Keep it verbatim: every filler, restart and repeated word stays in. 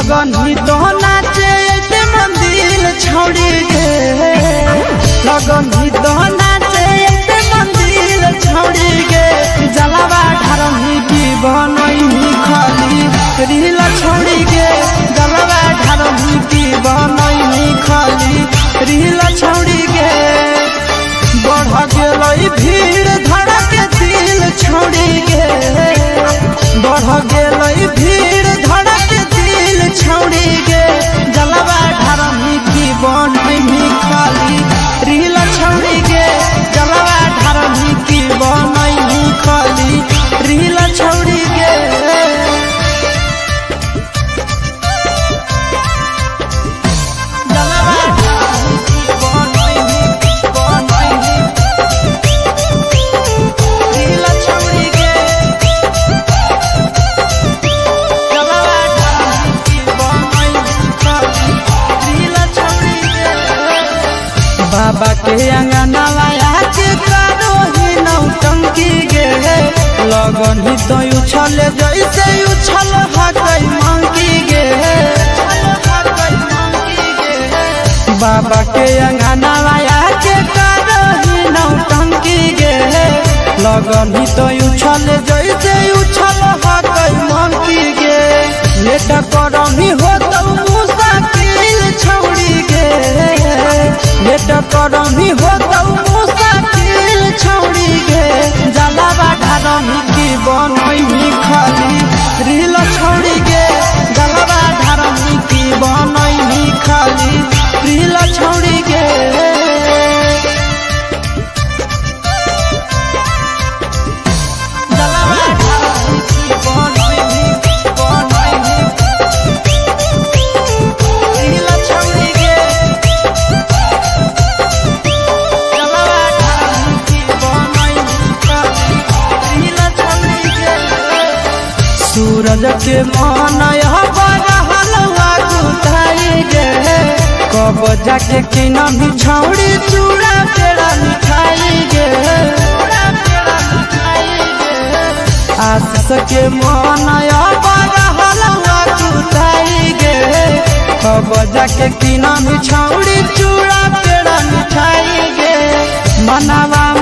लगन ही तो नाचे ते मंदिर छोड़ी गे लगन ही तो नाचे ते मंदिर छोड़ी गे जलवा ढारही की बनई खाली रील छोड़ी गे जलवा ढारही की बनई खाली रील छोड़ी गे बढ़ गेलई भीड़ धड़क दिल छोड़ी गे बढ़ गेलई भीड़ धड़क दिल छोड़ी गे जलवा ढारही की बनई खाली रील छोड़ी गे जलवा ढारही की बनई खाली रील छोड़ी गे बाबा के अंगनावा के करो ही नौटंकी गे लगन ही तो उछल जैसे उछल हकई मंकी गे बाबा के अंगनावा के करो ही नौटंकी गे लगन ही तो उछल जैसे उछल हकई मंकी गे लेट करही हो तो मुसाकिल छोड़ी गे लेट करही हो तो मुसाकिल छोड़ी गे जलवा ढारही की बनई खाली रील छोड़ी गे जलवा ढारही की बनई खाली रील छोड़ी गे सूरज के मन हलवा गुताई गे कब जाके किना भी छौड़ी चूड़ा पेड़ा मिठाई गे आशीष के मन हलवा गुताई गे कब जाके किना भी छौड़ी चूड़ा पेड़ा मिठाई गे मनवा